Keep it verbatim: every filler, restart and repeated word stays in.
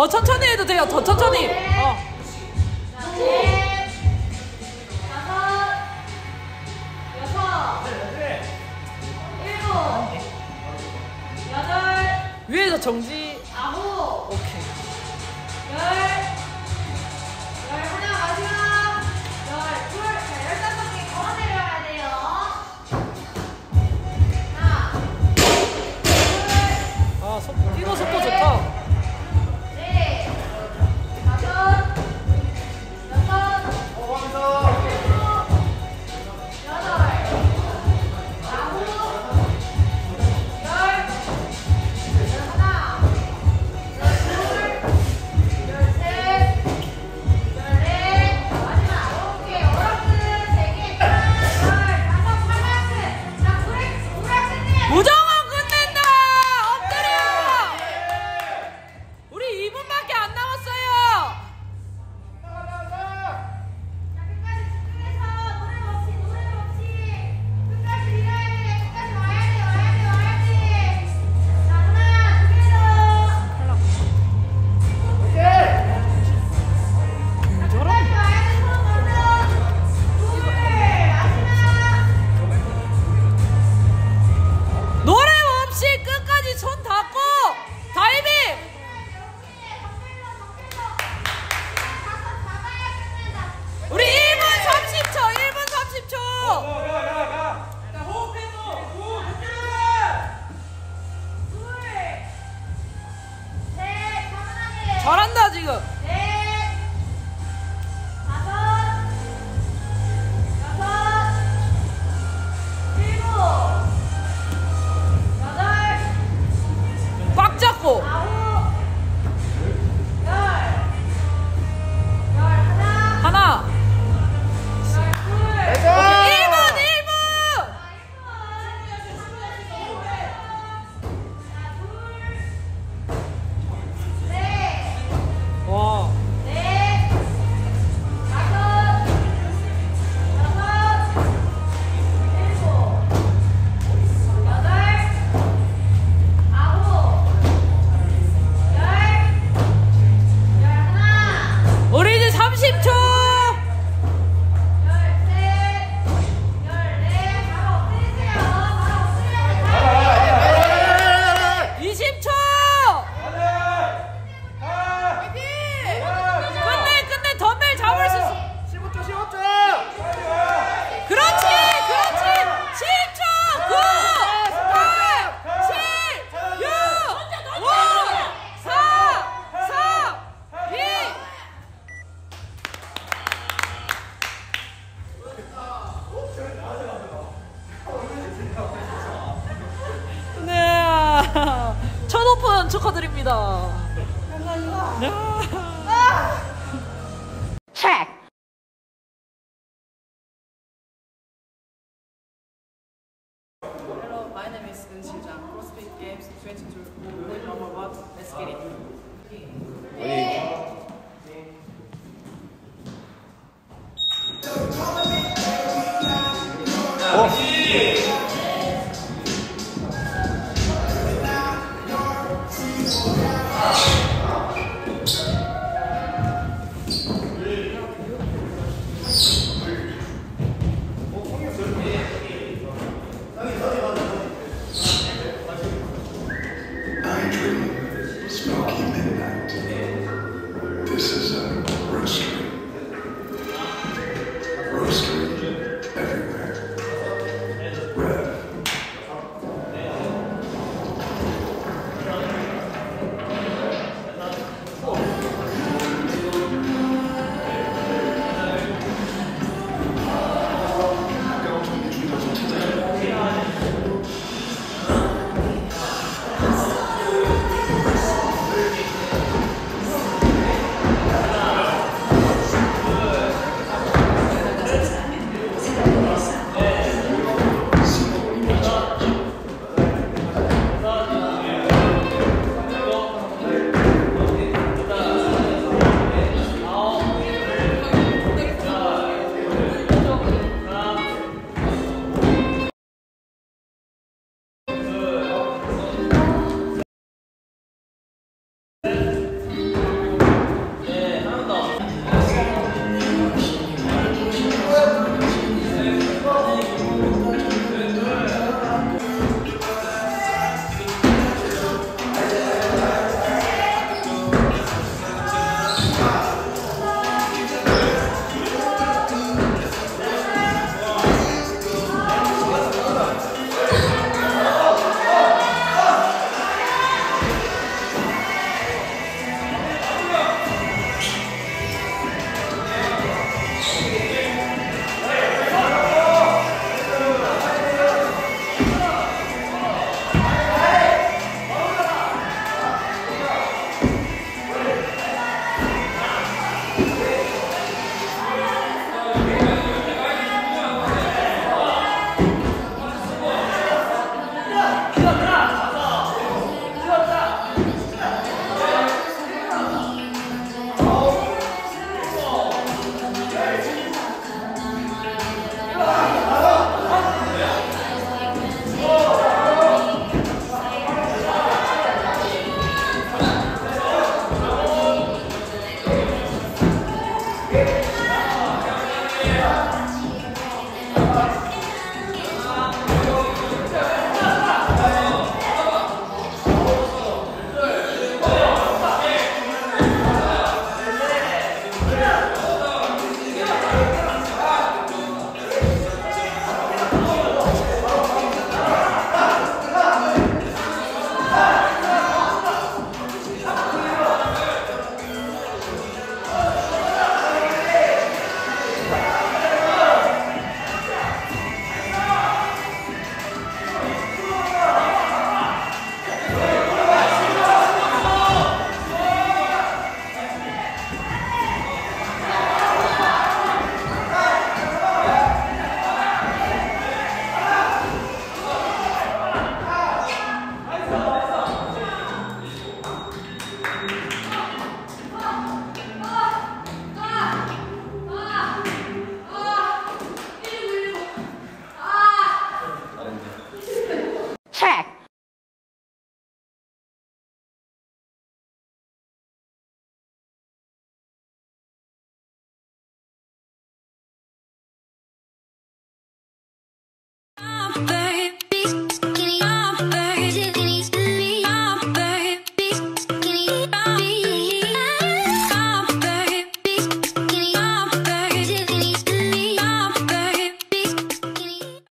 더 천천히 해도 돼요. 더 천천히. 어. 위에서 정지. 아홉. 오케이. 열. 열 하나 마지막. 열 둘. 자, 열다섯 개 걸어 내려와야 돼요. 하나. 아, 속도. 이거 속도 좋다. 네. 다섯. 여섯. 일곱. 여덟. 아홉. 열. 무조건 끝낸다! 엎드려! 우리 이 분밖에 안 남았어요! 자, 끝까지 집중해서 노래 없이 노래 없이 끝까지 밀어야 돼. 끝까지 와야 돼. 와야 돼. 와야 돼. 자, 하나, 두 개 더. 자, 끝까지 와야 돼. 손 먼저. 둘, 마지막. 노래 없이 끝까지 손 닫고 다이빙! 우리 일 분 삼십 초! 일 분 삼십 초! 잘한다 지금! 꽉 잡고! 하나! 오케이, 일 분! 일 분! 와. 우리 이제 삼십 초! 이십 초! 끝내 끝내 덤벨 잡을 수 있어. 십오 초 십오 초 그렇지 그렇지. 십 초. 구 팔 칠 육 오 사 삼 이 네. 첫 오픈 축하드립니다. Check. Hello, my name is Eun Shin-jang. CrossFit Games twenty-two. Point number one. Let's get it. 어?